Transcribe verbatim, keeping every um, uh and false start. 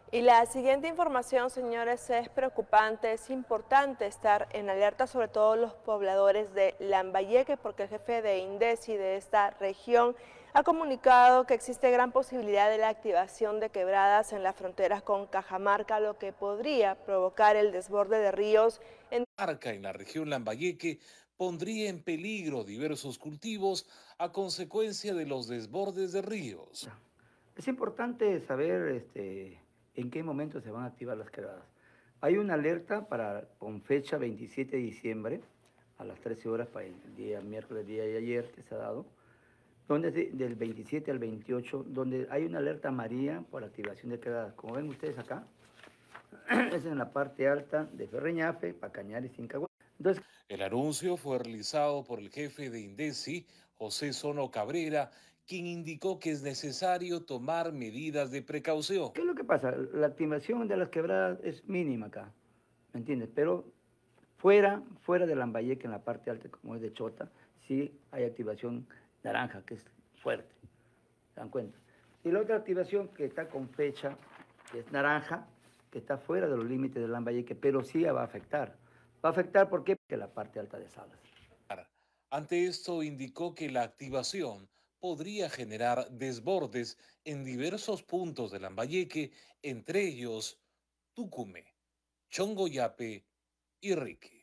Y la siguiente información, señores, es preocupante. Es importante estar en alerta, sobre todo los pobladores de Lambayeque, porque el jefe de INDECI de esta región ha comunicado que existe gran posibilidad de la activación de quebradas en las fronteras con Cajamarca, lo que podría provocar el desborde de ríos en Arca en la región Lambayeque pondría en peligro diversos cultivos a consecuencia de los desbordes de ríos. Es importante saber este, en qué momento se van a activar las quebradas. Hay una alerta para, con fecha veintisiete de diciembre a las trece horas para el día miércoles, día de ayer que se ha dado, donde de- del veintisiete al veintiocho, donde hay una alerta amarilla por activación de quebradas. Como ven ustedes acá, es en la parte alta de Ferreñafe, Pacañares y Incagua. Entonces, El anuncio fue realizado por el jefe de INDECI, José Sono Cabrera, quien indicó que es necesario tomar medidas de precaución. ¿qué es lo que pasa? La activación de las quebradas es mínima acá, ¿me entiendes? Pero fuera, fuera de Lambayeque, en la parte alta, como es de Chota, sí hay activación naranja, que es fuerte, ¿se dan cuenta? Y la otra activación que está con fecha, que es naranja, que está fuera de los límites de Lambayeque, pero sí va a afectar. Va a afectar, ¿por qué? Porque la parte alta de Salas. Ante esto indicó que la activación podría generar desbordes en diversos puntos de Lambayeque, entre ellos Tucumé, Chongoyape y Rique.